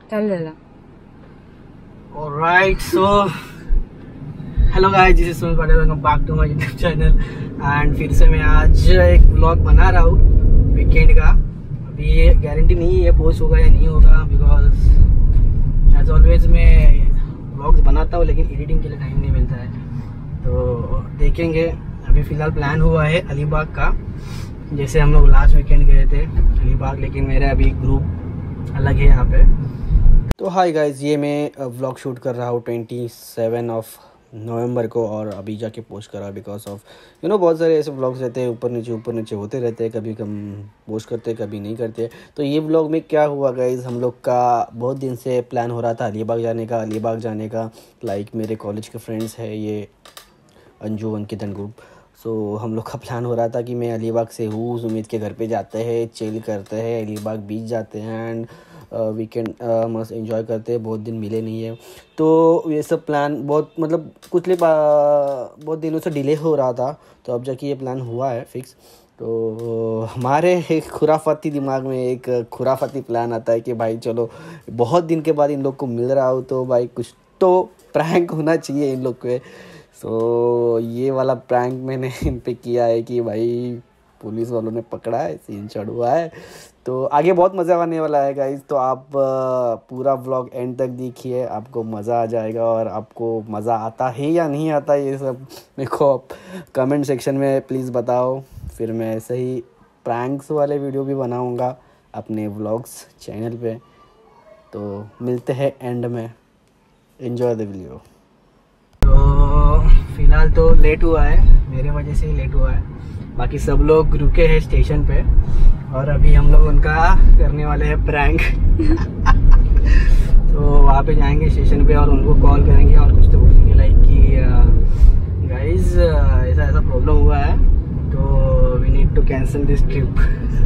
चल Alright, so hello guys, this is Sumit Patel. Welcome back to my YouTube channel. And फिर से मैं आज एक व्लॉग बना रहा हूँ वीकेंड का। अभी ये गारंटी नहीं है पोस्ट होगा या नहीं होगा, बिकॉज एज ऑलवेज मैं व्लॉग्स बनाता हूँ लेकिन एडिटिंग के लिए टाइम नहीं मिलता है, तो देखेंगे। अभी फ़िलहाल प्लान हुआ है अलीबाग का, जैसे हम लोग लास्ट वीकेंड गए थे अलीबाग, लेकिन मेरा अभी ग्रुप अलग है यहाँ पे। तो हाय गाइस, ये मैं व्लॉग शूट कर रहा हूँ 27 नवंबर को, और अभी जाके पोस्ट कर रहा है बिकॉज ऑफ बहुत सारे ऐसे व्लॉग्स रहते हैं, ऊपर नीचे होते रहते हैं, कभी कम पोस्ट करते कभी नहीं करते। तो ये व्लॉग में क्या हुआ गाइस, हम लोग का बहुत दिन से प्लान हो रहा था अलीबाग जाने का। लाइक मेरे कॉलेज के फ्रेंड्स हैं ये Anju Ankit and group, so हम लोग का प्लान हो रहा था कि मैं अलीबाग से हूँ, सुमित के घर पे जाते हैं, चिल करते हैं, अलीबाग बीच जाते हैं एंड वीकेंड मस्त एंजॉय करते हैं। बहुत दिन मिले नहीं है, तो ये सब प्लान बहुत बहुत दिनों से डिले हो रहा था, तो अब जाके ये प्लान हुआ है फिक्स। तो हमारे एक खुराफाती दिमाग में एक खुराफाती प्लान आता है कि भाई चलो बहुत दिन के बाद इन लोग को मिल रहा हो, तो भाई कुछ तो प्रैंक होना चाहिए इन लोग पे। सो ये वाला प्रैंक मैंने इन पे किया है कि भाई पुलिस वालों ने पकड़ा है, सीन चढ़ है। तो आगे बहुत मज़ा आने वाला है गाइस, तो आप पूरा व्लॉग एंड तक देखिए, आपको मज़ा आ जाएगा। और आपको मज़ा आता है या नहीं आता ये सब मेरे को कमेंट सेक्शन में प्लीज़ बताओ, फिर मैं ऐसे ही प्रैंक्स वाले वीडियो भी बनाऊंगा अपने व्लॉग्स चैनल पे। तो मिलते हैं एंड में, एंजॉय द वीडियो। तो फिलहाल तो लेट हुआ है, मेरे वजह से ही लेट हुआ है, बाकी सब लोग रुके हैं स्टेशन पे और अभी हम लोग उनका करने वाले हैं प्रैंक। तो वहाँ पे जाएंगे स्टेशन पे और उनको कॉल करेंगे और कुछ तो बोलेंगे लाइक कि गाइस ऐसा प्रॉब्लम हुआ है, तो we need to cancel this trip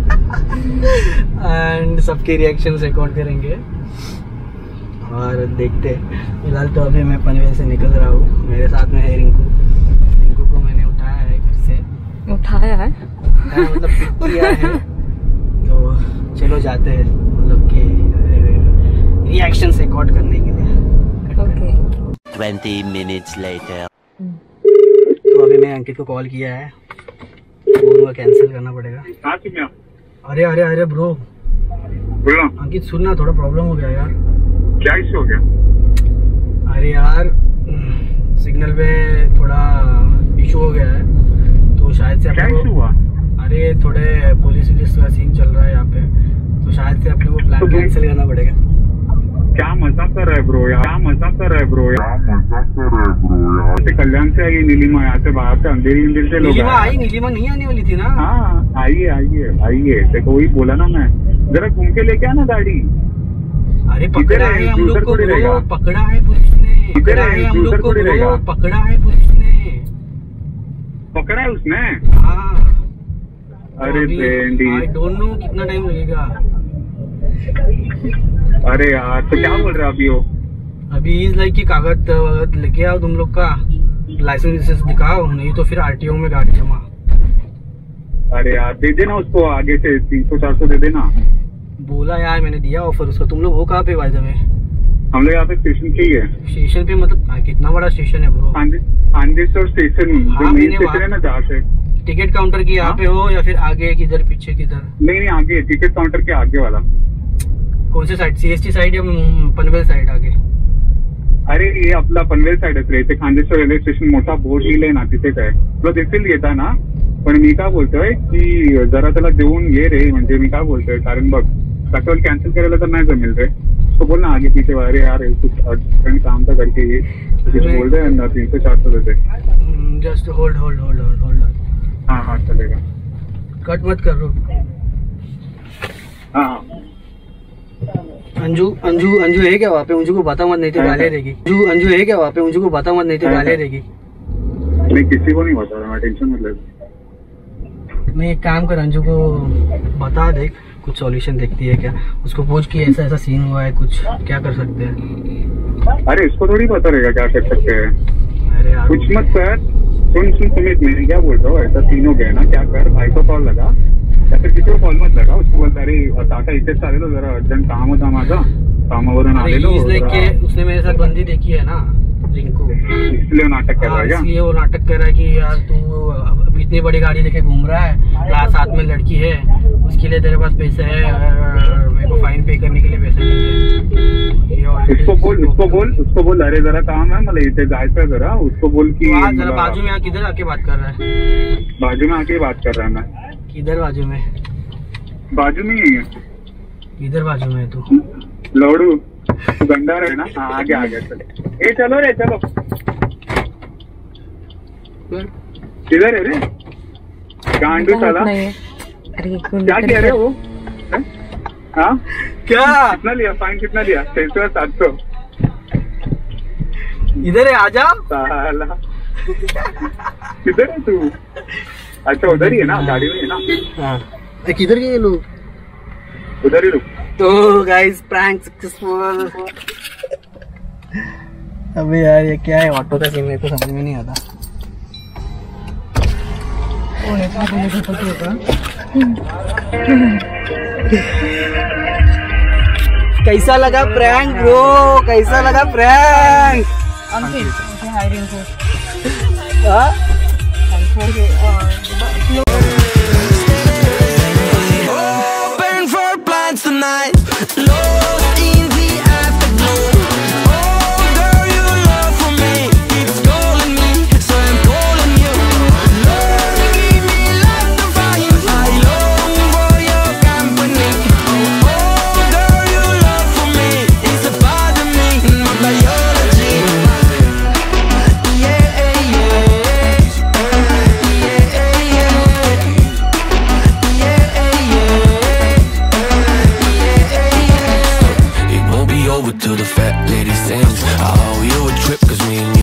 and सबके रिएक्शन रिकॉर्ड करेंगे और देखते। फिलहाल तो अभी मैं पनवेल से निकल रहा हूँ, मेरे साथ में है रिंकू को मैंने उठाया है घर से। उठाया है मतलब पिक किया है, तो चलो जाते हैं मतलब कि रिएक्शन रिकॉर्ड करने के लिए। Okay 20 minutes later। तो अभी मैं अंकित को कॉल किया है, वो कैंसिल करना पड़ेगा। अरे ब्रो बोलो अंकित, सुनना थोड़ा प्रॉब्लम हो गया यार। क्या इशू हो गया? अरे यार सिग्नल पे थोड़ा इशू हो गया है, तो शायद से क्या इशू हुआ? अरे थोड़े पुलिस का सीन चल रहा है यहाँ पे, तो शायद से अपने को प्लान कैंसिल करना पड़ेगा। क्या मजाक कर रहा है ब्रो यार, कल्याण से आई नीलिमा, यहाँ से बाहर से अंधेरी से लोग नीलिमा नहीं आने वाली थी ना? हाँ आइए देखो, वही बोला ना मैं, जरा घूम के लेके आना गाड़ी। अरे पकड़ा है हम लोग को ब्रो, पकड़ा है पुलिस ने, पकड़ा है उसने। हाँ अरे बेंडी, आई डोंट नो कितना टाइम लगेगा। अरे यार तो क्या बोल रहा अभी हो? अभी इस लाइक की कागज वगैरह लेके आओ तुम लोग का, लाइसेंस दिखाओ, नहीं तो फिर आरटीओ में गाड़ी जमा। अरे यार दे देना उसको, आगे से 300-400 दे देना। बोला यार मैंने दिया ऑफर उसको। तुम लोग हो कहाँ पे भाई? हम लोग यहाँ पे स्टेशन पे ही है। स्टेशन पे मतलब कितना बड़ा स्टेशन है ब्रो? आंदेश्वर स्टेशन, जो मेन स्टेशन है ना, जहाँ से टिकट काउंटर की यहाँ पे हो या फिर आगे किधर, पीछे किधर? नहीं आगे, टिकट काउंटर के आगे वाला। कौन से साइड, सीएसटी साइड या पनवेल साइड आगे? अरे ये आपला पनवेल साइडच रे, ते खांदेश्वर रेल्वे स्टेशन मोठा बोर्ड लिहिलंय ना, तिथे काय तुला देखील येता ना? पण मी काय बोलतोय की जरा त्याला देऊन ये रे, म्हणजे मी काय बोलतोय, कारण बघ पेट्रोल कॅन्सल करायला तर नाही जमेल रे, तो बोल ना आगे पीछे। अरे यार कुछ अर्जेंट काम था करके ये कुछ बोल रहे हैं ना, 300-400 देते। Just hold. हाँ चलेगा, कट मत करो। हाँ अंजू है क्या वहाँ पे? अंजू को बता मत, नहीं तो गाली देगी। अंजू है क्या वहाँ पे? अंजू को बता मत, नहीं तो गाली देगी। नहीं किसी को नहीं बता रहा मैं, टेंशन मत ले। मैं एक काम कर, अंजू को बता दे, कुछ सॉल्यूशन देखती है क्या, उसको पूछ कि ऐसा सीन हुआ है, कुछ क्या कर सकते हैं। अरे इसको थोड़ी पता रहेगा क्या कर सकते हैं। अरे यार कुछ मत कर, सुन सुमित, मैं क्या बोल रहा हूँ, ऐसा सीन हो गया ना, क्या कर, भाई को कॉल लगा या फिर किसी को कॉल मत लगा, उसको बोलता अरे टाटा इथेच चालेल जरा अर्जंट काम होता माझा, कामावरून आलेलो उसने मेरे साथ बंदी देखी है ना रिंकू, इसलिए नाटक कर रहा है क्या? इसलिए वो नाटक कर रहा है कि यार तू इतनी बड़ी गाड़ी लेके घूम रहा है, क्लास 7 में लड़की है, उसके लिए तेरे पास पैसे है, मेरे को फाइन पे करने के लिए पैसे नहीं है। उसको बोल अरे जरा काम है मतलब इथे जायचं जरा, उसको बोल की जरा बाजू में किधर आके बात कर रहा है, बाजू में आके बात कर रहा है। मैं किधर बाजू में ही है। किधर बाजू में है तू? लौड़ू गंडार है ना? हाँ आगे चलो। चलो रे चलो। किधर है रे गांडू साला? अरे क्या कह रहे हो? हाँ क्या कितना लिया फाइन? कितना लिया? 600 700? इधर है, आजा साला। किधर है तू? अच्छा उधर ही है ना, गाड़ी में है ना? हाँ किधर गए लोग? उधर ही रुक। तो गाइस प्रैंक सक्सेसफुल। अबे यार ये क्या है, ऑटो का सीन मेरे को समझ में नहीं आता। कैसा लगा प्रैंक ब्रो? कैसा लगा prank? Tonight, lost in the afterglow. Oh, girl, your love for me keeps calling me, so I'm calling you. Lord, give me life to find. I long for your company. Oh, girl, your love for me is a part of me, my biology. Yeah, yeah, over to the fat lady sings. Oh, you